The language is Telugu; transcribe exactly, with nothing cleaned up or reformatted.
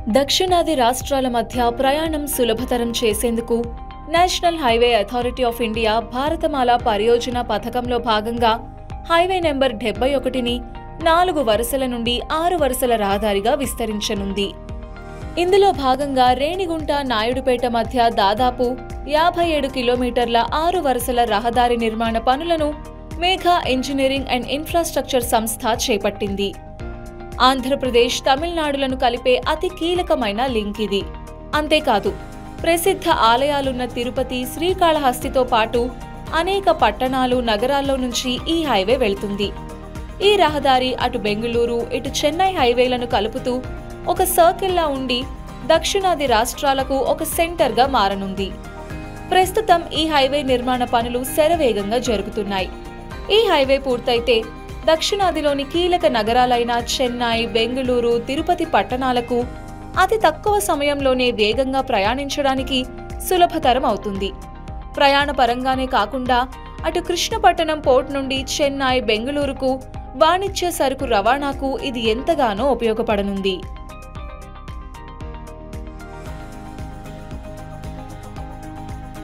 దక్షిణాది రాష్ట్రాల మధ్య ప్రయాణం సులభతరం చేసేందుకు national highway authority of India Bharatmala Pariyojana పథకంలో భాగంగా హైవే నెంబర్ డెబ్బై ఒకటిని నాలుగు వరుసల నుండి ఆరు వరుసల రహదారిగా విస్తరించనుంది. ఇందులో భాగంగా రేణిగుంట నాయుడుపేట మధ్య దాదాపు యాభై ఏడు కిలోమీటర్ల ఆరు వరుసల రహదారి నిర్మాణ పనులను మేఘా ఇంజనీరింగ్ అండ్ ఇన్ఫ్రాస్ట్రక్చర్ సంస్థ చేపట్టింది. ఆంధ్రప్రదేశ్, తమిళనాడులను కలిపే అతి కీలకమైన లింక్ ఇది. అంతేకాదు, ప్రసిద్ధ ఆలయాలున్న తిరుపతి, శ్రీకాళహస్తితో పాటు అనేక పట్టణాలు, నగరాల్లో నుంచి ఈ హైవే వెళ్తుంది. ఈ రహదారి అటు బెంగళూరు, ఇటు చెన్నై హైవేలను కలుపుతూ ఒక సర్కిల్లా ఉండి దక్షిణాది రాష్ట్రాలకు ఒక సెంటర్గా మారనుంది. ప్రస్తుతం ఈ హైవే నిర్మాణ పనులు శరవేగంగా జరుగుతున్నాయి. ఈ హైవే పూర్తయితే దక్షిణాదిలోని కీలక నగరాలైన చెన్నై, బెంగళూరు, తిరుపతి పట్టణాలకు అతి తక్కువ సమయంలోనే వేగంగా ప్రయాణించడానికి సులభతరం అవుతుంది. ప్రయాణ పరంగానే కాకుండా అటు కృష్ణపట్టణం పోర్ట్ నుండి చెన్నై, బెంగళూరుకు వాణిజ్య సరుకు రవాణాకు ఇది ఎంతగానో ఉపయోగపడనుంది.